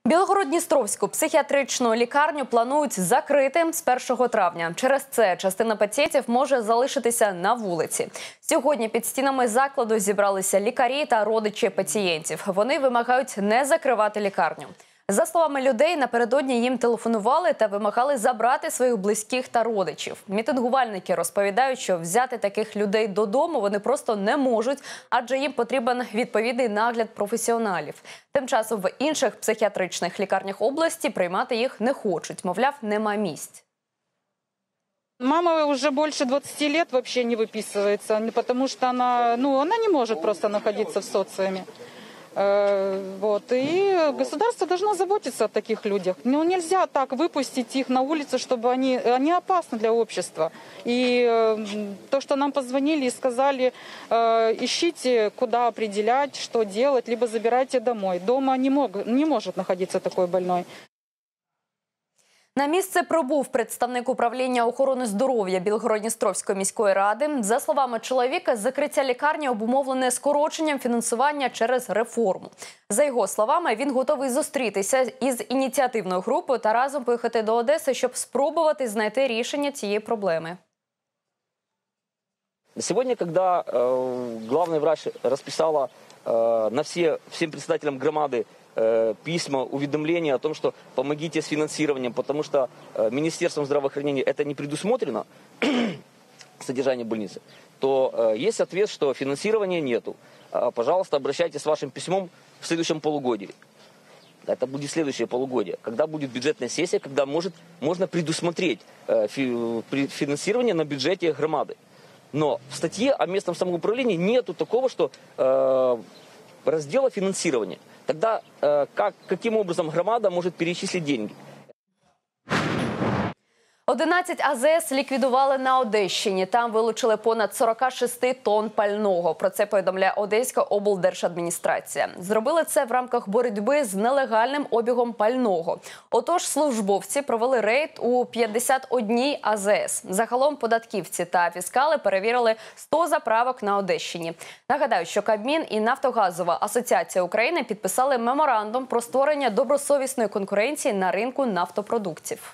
Білгород-Дністровську психіатричну лікарню планують закрити з 1 травня. Через це частина пацієнтів може залишитися на вулиці. Сьогодні під стінами закладу зібралися лікарі та родичі пацієнтів. Вони вимагають не закривати лікарню. За словами людей, напередодні їм телефонували та вимагали забрати своїх близьких та родичів. Мітингувальники розповідають, що взяти таких людей додому вони просто не можуть, адже їм потрібен відповідний нагляд професіоналів. Тим часом в інших психіатричних лікарнях області приймати їх не хочуть, мовляв, нема місць. Мама уже больше 20 лет вообще не выписывается, потому что она не может просто находиться в социуме. И государство должно заботиться о таких людях. Нельзя так выпустить их на улицу, чтобы они опасны для общества. И то, что нам позвонили и сказали, ищите, куда определять, что делать, либо забирайте домой. Дома не может находиться такой больной. На місце прибув представник управління охорони здоров'я Білгород-Дністровської міської ради. За словами чоловіка, закриття лікарні обумовлене скороченням фінансування через реформу. За його словами, він готовий зустрітися із ініціативною групою та разом поїхати до Одеси, щоб спробувати знайти рішення цієї проблеми. Сегодня, когда главный врач расписала всем председателям громады письма, уведомления о том, что помогите с финансированием, потому что Министерством здравоохранения это не предусмотрено, содержание больницы, то есть ответ, что финансирования нету. Пожалуйста, обращайтесь с вашим письмом в следующем полугодии. Это будет следующее полугодие, когда будет бюджетная сессия, когда можно предусмотреть финансирование на бюджете громады. Но в статье о местном самоуправлении нету такого, что раздела финансирования. Тогда каким образом громада может перечислить деньги? 11 АЗС ліквідували на Одещині. Там вилучили понад 46 тонн пального. Про це повідомляє Одеська облдержадміністрація. Зробили це в рамках боротьби з нелегальним обігом пального. Отож, службовці провели рейд у 51 АЗС. Загалом податківці та фіскали перевірили 100 заправок на Одещині. Нагадаю, що Кабмін і Нафтогазова асоціація України підписали меморандум про створення добросовісної конкуренції на ринку нафтопродуктів.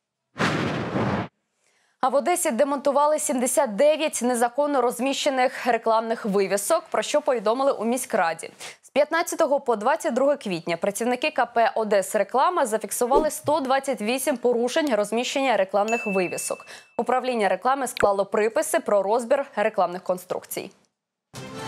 А в Одесі демонтували 79 незаконно розміщених рекламних вивісок, про що повідомили у міськраді. З 15 по 22 квітня працівники КП «Одесреклама» зафіксували 128 порушень розміщення рекламних вивісок. Управління реклами склало приписи про розбір рекламних конструкцій.